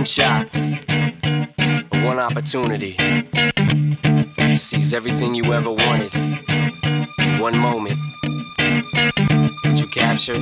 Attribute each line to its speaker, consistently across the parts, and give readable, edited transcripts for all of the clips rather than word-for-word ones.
Speaker 1: one shot, one opportunity to seize everything you ever wanted in one moment. Did you capture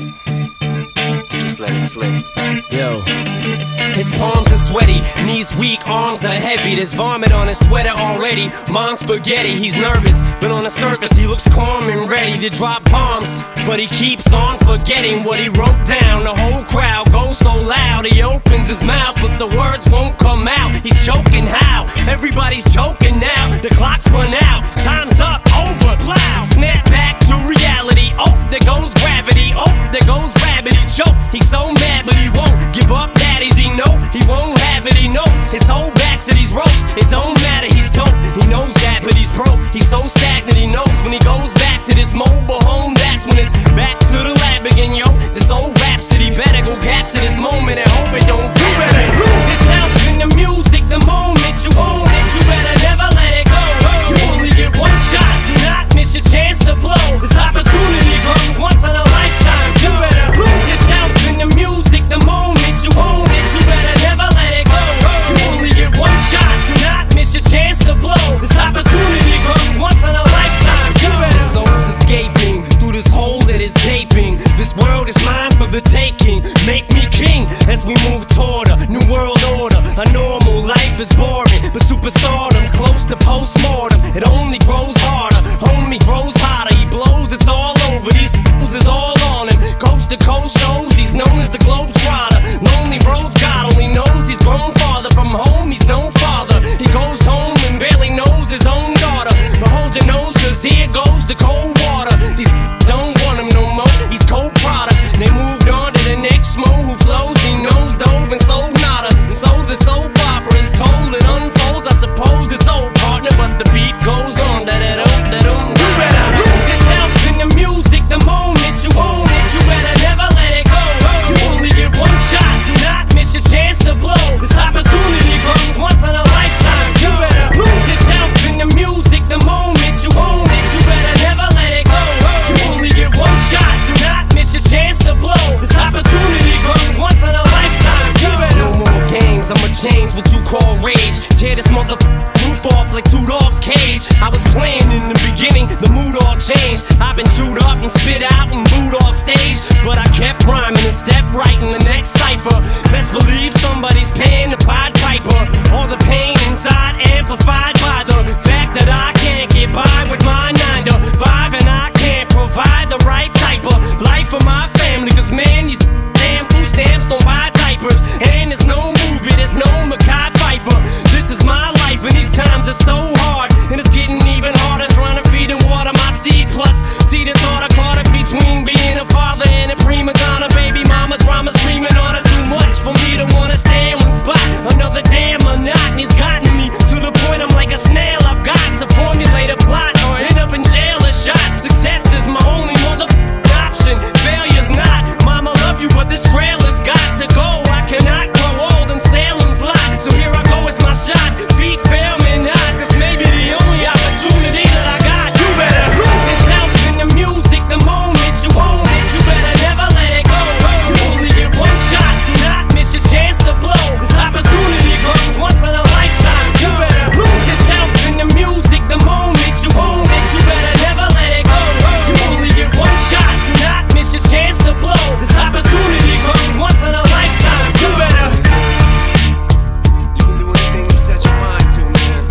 Speaker 1: it? Just let it slip. Yo. His palms are sweaty, knees weak, arms are heavy. There's vomit on his sweater already. Mom's spaghetti, he's nervous, but on the surface he looks calm and ready to drop bombs. But he keeps on forgetting what he wrote down. The whole crowd goes so loud, he opens his mouth, but the words won't come out. He's choking how? Everybody's choking now. The clock's run out, time's up, over, plow. Snap back to reality, oh, there goes gravity. Oh, there goes rabbit, he choke. He's so mad, but he won't give up. Daddies, he know he won't have it, he knows his whole back to these ropes. It don't matter, he's dope, he knows that, but he's broke. He's so stagnant, he knows when he goes back to this mobile home, that's when it's back to the lab again, yo. This old rhapsody better go capture this moment and hope it don't you better lose yourself in the music the moment you own it. You better never let it go. You only get one shot, do not miss your chance to blow. This opportunity comes once in a lifetime. You better lose yourself in the music the moment you own it. You better never let it go. You only get one shot, do not miss your chance to blow. This opportunity comes once in a lifetime. You better. The soul's escaping through this hole that is gaping. This world is mine for the taking. Make me king as we move toward a new world order. A normal life is boring, but superstardom's close to postmortem. It only grows harder, homie grows hotter. He blows, it's all over. These fools is all on him. Coast to coast shows, he's known as the Globetrotter. Lonely roads, God only knows he's grown farther from home. He's no father. He goes home and barely knows his own daughter. But hold your nose, cause here goes the cold water. These don't want him no more. He's cold product. They moved on to the next mo who flows. He knows dove and sold nada. And so the soap opera is told. It unfolds, I suppose it's old partner, but the beat goes on. You better lose yourself in the music the moment you own it. You better never let it go. You only get one shot, do not miss your chance to blow. This opportunity comes once in a lifetime. You better lose yourself in the music the moment you own it. You better never let it go. You only get one shot, do not miss your chance to blow. This opportunity comes once in a lifetime. You better. No more games, I'ma change what you call rage. Tear this roof off like two dogs' cage. I was playing in the beginning, the mood all changed. I've been chewed up and spit out and booed off stage, but I kept rhyming and stepped right in the next cipher. Best believe somebody's paying the Pied Piper. All the pain inside amplified by the fact that I can't get by with my 9 to 5, and I can't provide the right type of life for my family. Cause man, these damn food stamps don't buy diapers, and there's no movie, there's no Mackay Pfeiffer. This is my life and these times are so hard, and it's getting even harder trying to feed and water my seed. Plus, see this order caught up between being a father and a prima donna. Baby mama drama screaming order too much for me to wanna stay in one spot. Another damn monotony's gotten me to the point I'm like a snail. I've got to formulate a plot or end up in jail or shot. Success is my only option, failure's not. Mama love you, but this trailer's got to go. I cannot grow old in Salem's lot, so here I go, it's my shot. Feet fail me not, this may be the only opportunity that I got. You better lose yourself in the music the moment you own it. You better never let it go. You only get one shot, do not miss your chance to blow. This opportunity comes once in a lifetime. You better lose yourself in the music the moment you own it. You better never let it go. You only get one shot, do not miss your chance to blow. This opportunity comes once in a lifetime. You better. You can do anything you set your mind to, man.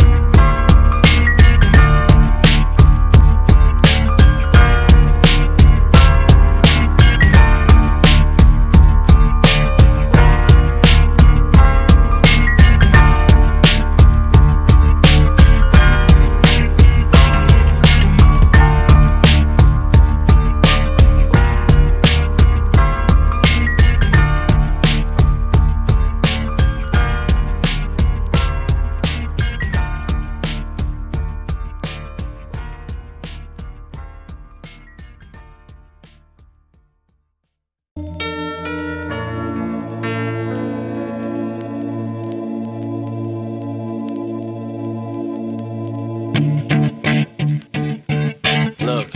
Speaker 1: Look,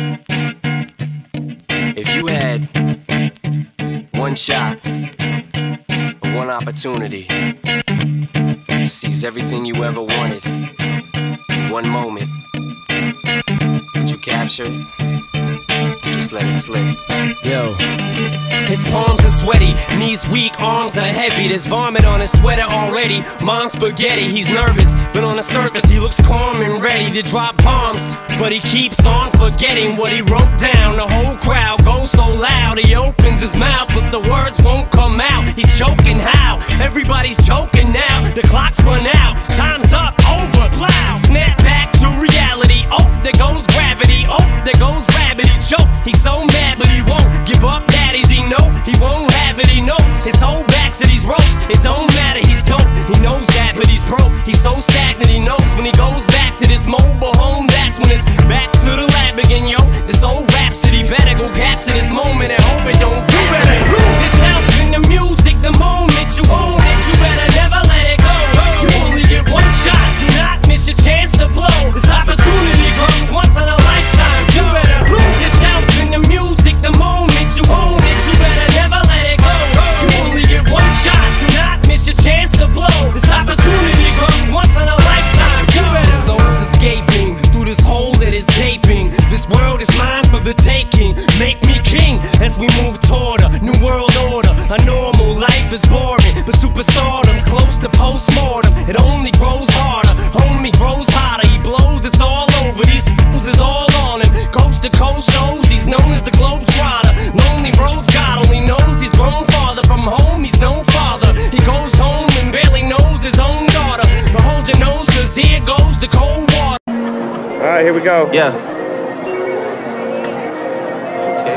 Speaker 1: if you had one shot, one opportunity to seize everything you ever wanted in one moment. Did you capture it? Just let it slip.
Speaker 2: Yo. His palms are sweaty, knees weak, arms are heavy. There's vomit on his sweater already. Mom's spaghetti, he's nervous, but on the surface he looks calm and ready to drop bombs. But he keeps on forgetting what he wrote down. The whole crowd goes so loud, he opens his mouth, but the words won't come out. He's choking how? Everybody's joking now. The clock's run out, time's up, over, plow. Snap back to reality, oh, there goes gravity. Oh, there goes rabbit, he choke. He's so mad, but he won't give up. Daddies, he know he won't have it. He knows his whole back to these ropes. It don't matter, he's dope. He knows that, but he's broke. He's so stagnant, he knows when he goes back to this mobile home. That's when it's back to the lab again, yo. This old rhapsody better go capture this moment and hope it don't pass. You better lose yourself in the music the moment you own it. You better never let it go. You only get one shot. Do not miss your chance to blow. This opportunity comes once in a lifetime. You better lose yourself in the music the moment you own it. You better never let it go. You only get one shot. Do not miss your chance to blow. This opportunity comes once in a lifetime. You better. The soul's escaping through this hole that is gaping. This world is mine for the taking. Make me king as we move toward a new world order. A normal life is boring, but superstardom's close to postmortem. It only grows harder, homie grows hotter. He blows, it's all over. These fools is all on him. Coast to coast shows, he's known as the Globetrotter. Lonely roads, God only knows he's grown farther from home. He's no father. He goes home and barely knows his own daughter. But hold your nose, cause here goes the cold water.
Speaker 3: Alright, here we go.
Speaker 4: Yeah. Okay.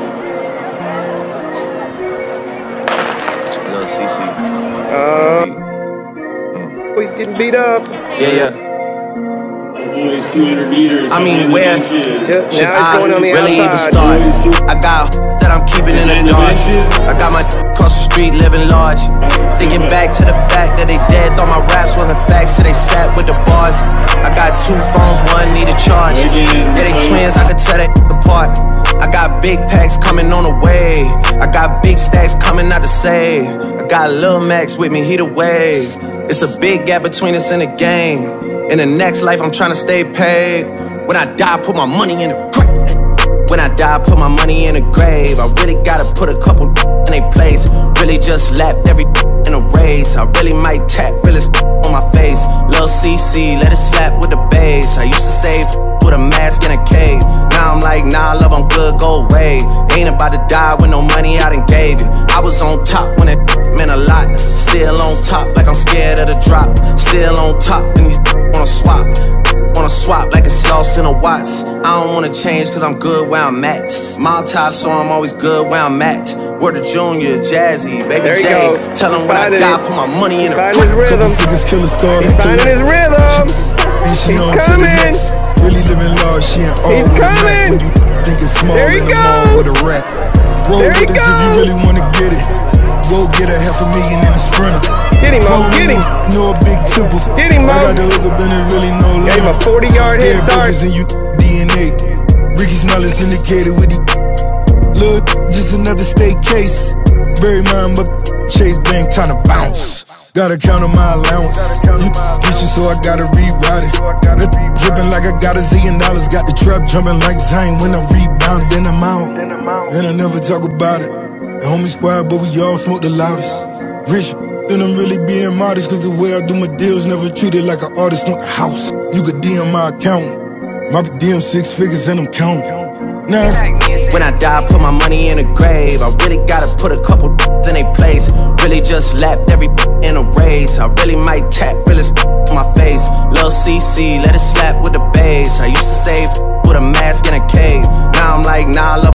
Speaker 4: Little CC.
Speaker 3: Oh, he's getting beat up.
Speaker 4: Yeah. I mean, where should I really even start? I got that I'm keeping in the dark. I got my across the street living large. Thinking back to the fact that they dead, thought my raps wasn't facts, so they sat with the bars. I got two phones, one need a charge. Yeah, they twins, I could tell they apart. I got big packs coming on the way. I got big stacks coming out to save. I got Lil Max with me, he the wave. It's a big gap between us in the game. In the next life, I'm trying to stay paid. When I die, put my money in the grave. When I die, put my money in the grave. I really gotta put a couple in a place. Really just lapped every in a race. I really might tap realest on my face. Lil CC, let it slap with the bass. I used to save with a mask in a cave. Now I'm like, nah, love, I'm good, go away. Ain't about to die with no money I done gave you. I was on top when it meant a lot. Still on top like I'm scared of the drop. Still on top and these wanna swap. Wanna swap like a sauce in a Watts. I don't wanna change cause I'm good where I'm at. Mob tie, so I'm always good where I'm at. Word to Junior, Jazzy, Baby J. Tell him when I die, put my money in a
Speaker 3: rhythm. He's finding his rhythm. He's coming.
Speaker 5: Really living large, she ain't all with a Mac. When you think it's small in the mall with a rat. Roll with us if you really wanna get it. Go get a $500,000 in a Sprinter.
Speaker 3: Get him, Mo, get him.
Speaker 5: No a big temple.
Speaker 3: Get him, Mo.
Speaker 5: I got the hook up and it really no love.
Speaker 3: Gave him a 40-yard head start.
Speaker 5: In you DNA. Ricky Smile is indicated with the look, just another state case. Bury mine, but Chase Bank time to bounce. Gotta count on my allowance. You bitchin', so I gotta rewrite it. Drippin' like I got $1 zillion. Got the trap jumping like Zane when I rebound. Then I'm out, and I never talk about it. The homie squad, but we all smoke the loudest. Rich, then I'm really being modest. Cause the way I do my deals, never treated like an artist. Want the house, you could DM my account. My DM 6 figures and I'm counting. Nah.
Speaker 4: When I die, put my money in a grave. I really gotta put a couple in a place. Really just lapped every in a race. I really might tap realest on my face. Lil CC, let it slap with the bass. I used to save with a mask in a cave. Now I'm like, nah, love.